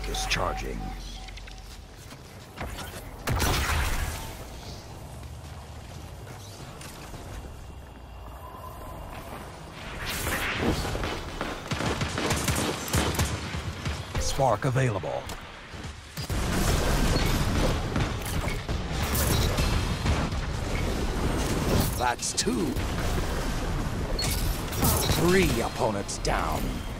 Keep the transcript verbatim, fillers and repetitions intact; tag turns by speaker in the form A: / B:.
A: Spark is charging. Spark available. That's two. Three opponents down.